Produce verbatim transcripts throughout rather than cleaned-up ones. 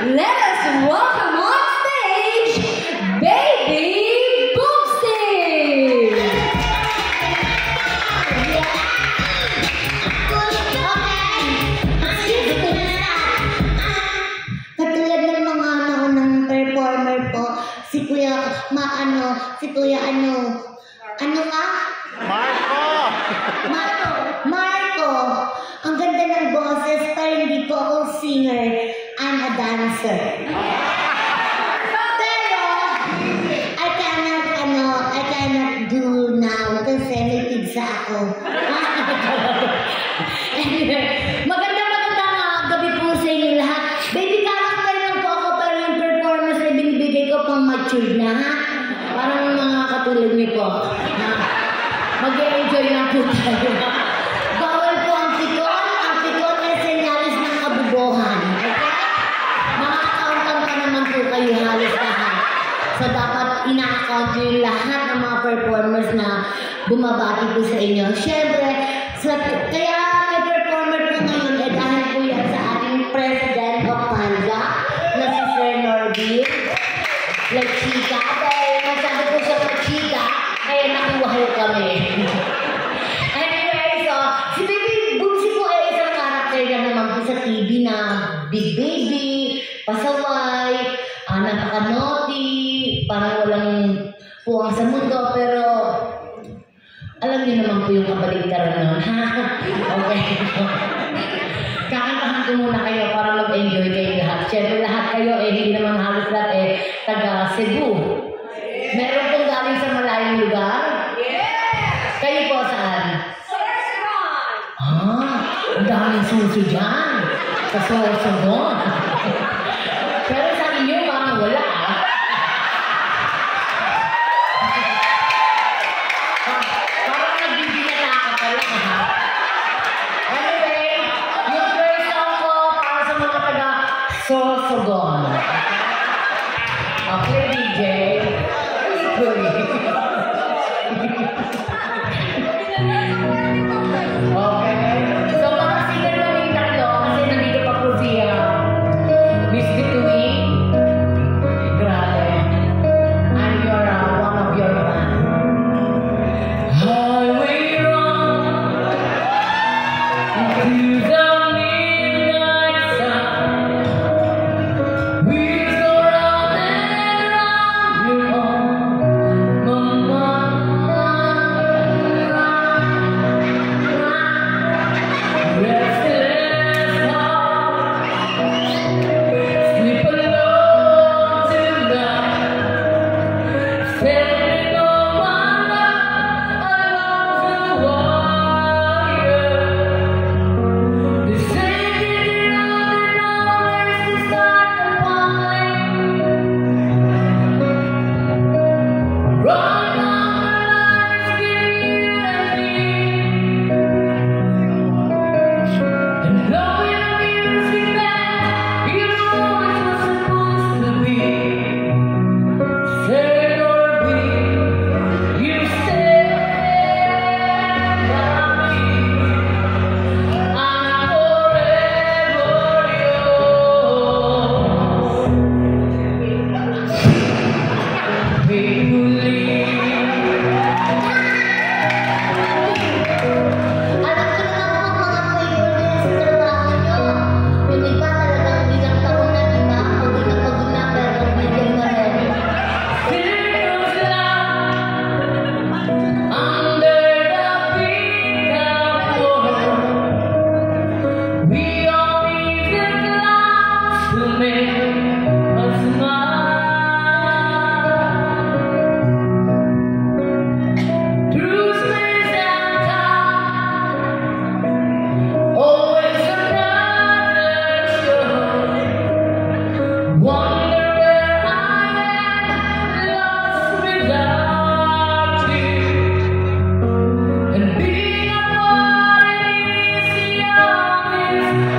let us welcome on stage, Baby Boomstick! Katulad ng mga naunang performer po, si Kuya Maano, si Kuya ano, ano nga? Marco! Marco! Marco! Ang ganda ng boses, pero hindi po ako singer. I'm a dancer. Pero, I cannot, ano, I cannot do now kasi may pizza ako. Anyway, maganda maganda nga gabi po sa inyo lahat. Baby character lang po ako, pero yung performance na binibigay ko pang matured na, ha? Parang mga katulad niyo po. Mag-enjoy lang po tayo. Bawal po ang pikon. Ang pikon ay senyalis ng kabubuhan. Okay? Mga accountant pa naman po kayo halos lahat. So dapat ina-account nyo yung lahat ng mga performers na bumabati po sa inyo. Siyempre, so, kaya may performer po ngayon eh dahil po yan sa ating President of Panda na si Sir Norby. Like Chika. Dahil masabi po siya sa Chika, kaya nakuha kami. Anyway, so, si Baby Boomstick po ay isang karakter na naman po sa T V na big baby, pasaway, uh, napaka-naughty, parang walang puwang sa mundo, pero alam niyo naman po yung kabaligtaran nun, ha? Okay. Kakantahan ko muna kayo para mag-enjoy kayo lahat. Siyempre lahat kayo, eh, hindi naman halos lahat, eh, taga Cebu. Meron pong galing sa malayong lugar? Yes! Kayo po saan? Sorsogon! Ah, ang daming suso dyan. Sa Sorsogon. Pero sa inyo, parang wala, ah. Parang nagbibinata ka pala, ha? Anyway, yung first song ko para sa mga taga Sorsogon. Okay, D J. Okay. So, mga singer kaming tatlo kasi nandito pa po siya. Miss Between. Grabe. I'm your, uh, one of your fan. Highway run into the midnight sun. Wheels go round and round your own, mama. Restless heart, sleep alone tonight. Standing on my love along the wire. They say that it always is start to falling. Run down the lines, give you and me. And though your music band, you know it was supposed to be. Say or be, you stand by me. I'm forever yours. Faithfully. Alam ko naman po mga favorite sa trabaho nyo. Yung iba talagang ilang taon na, iba, pagod na pagod na, pero bigyan na rin. Circles lang under the big apple. We all need the clouds to make us smile. Through space and time, always another show. Wonder where I am, lost without you. And being apart is the obvious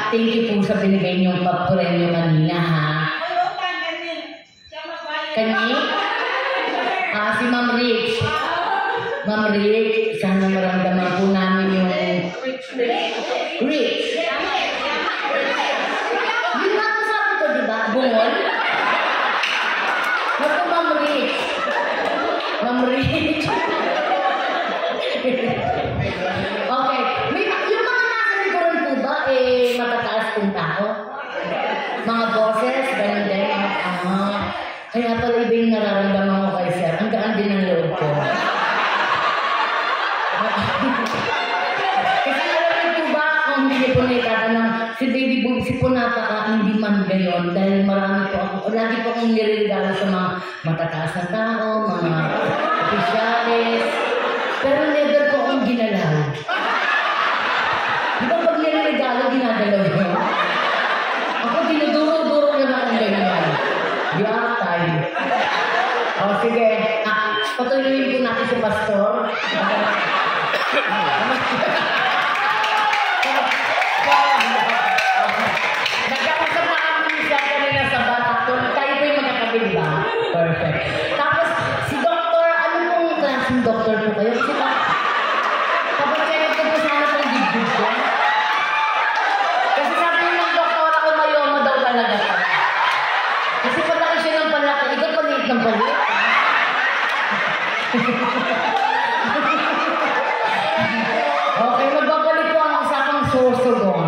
thank you po sa binigay niyong papremyo kanina, ha? Kani? Ah, si Ma'am Rich. Ma'am Rich, sana maramdaman po namin yung Rich. Yung nga ko sabi ko, di ba? Bungol? Naku, Ma'am Rich. Ma'am Rich. Okay. May, yung mga nasa likuran po ba, eh, matataas pong tao? Mga boses, ganun din. Ah, kaya pala iba yung nararamdaman ko kay Sir. Ang gaan din ang loob ko. Kasi alam niyo po ba, kung hindi po na itatanong, si Baby Boobsy po napaka hindi man gayon dahil marami po ako, lagi po akong niriregalo sa mga matataas na tao, mga opisyalis, pero never po akong ginalaw. Di ba pag niriregalo, ginagalaw mo? Ako dinuduro-duro na akong ganyan. Di atay. O sige, ah, patuloyin po natin si Pastor. Nagkakasap na kami siya kanina sa batak. Tayo po yung magkakabi, di ba? Perfect. Tapos, si Doktor, ano pong klaseng doktor po kayo? Kasi ba, kapag kayo ko po sana pong dibdib ko. Kasi sabi ng doktor, ako mayoma daw talaga siya. Kasi palaki siya ng palaki. Ikaw paliit ng paliit. Okay, magbabalik po ang usapang sorsogon.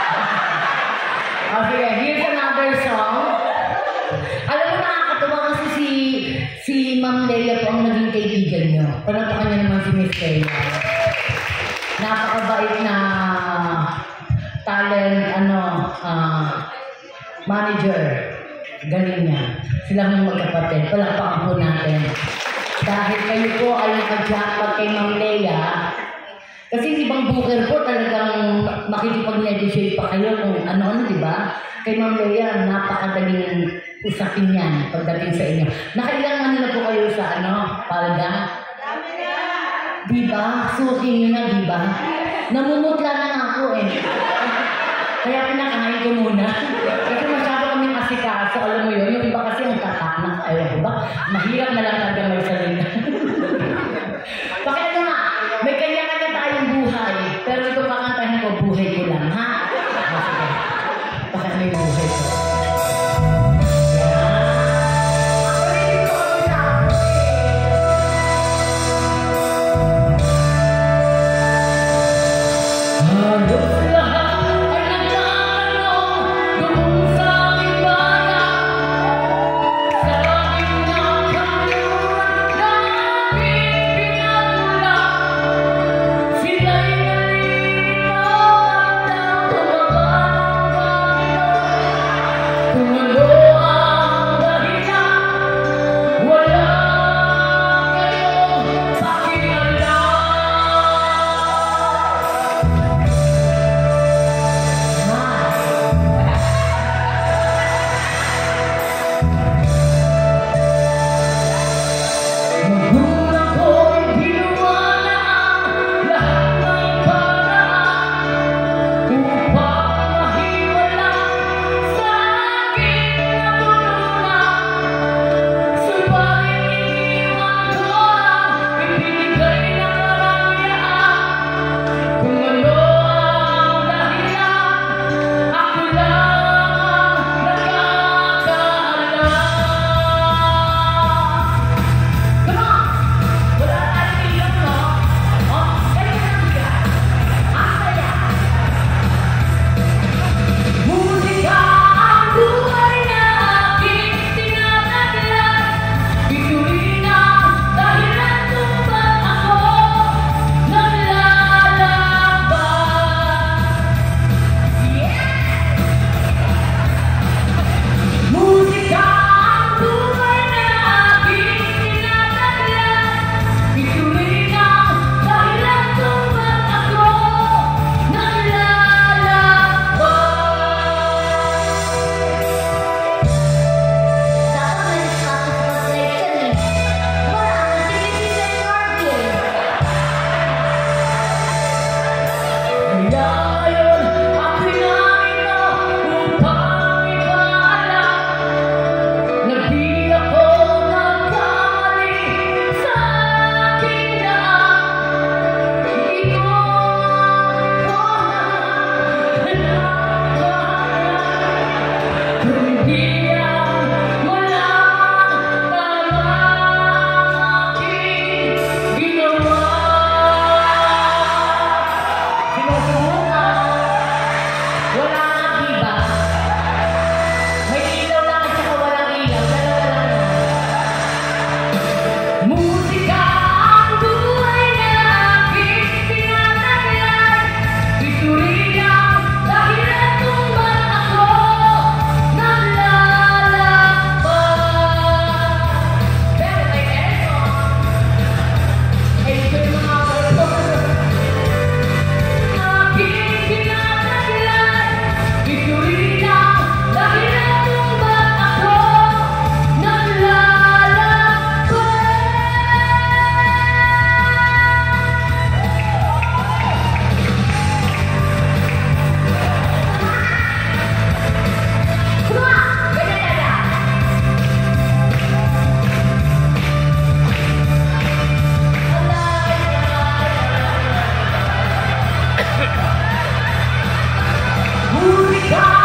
Okay, here's another song. Alam mo, nakakatawa kasi si si Ma'am Leia po ang naging kaibigan niyo. Panapakan niyo naman si Miss Leia. Napakabait na talent, ano, uh, manager. Galing niya. Sila mong magkapatid. Palakpakan po natin. Dahil kayo po ay naka-jackpot kay Ma'am Leia. Kasi yung ibang booker po talagang makikipag-negotiate pa kayo kung ano-ano, di ba? Kay Ma'am Leia, napakadaling usapin yan pagdating sa inyo. Nakailangan na po kayo sa ano, palda? Di ba? Suking nyo na, di ba? Namumutla na nga ako eh. Kaya pinakahain ko muna. Kasi masyado kami asikaso, alam mo yun. Yung iba kasi ang tatak na, ayaw ko ba? Mahirap na lang talaga may salita. Bakit ano nga? May kanya-kanya tayong buhay. Pero ito pakantahin ko, buhay ko lang, ha? Sige. Bakit may buhay ko? Sa Bye!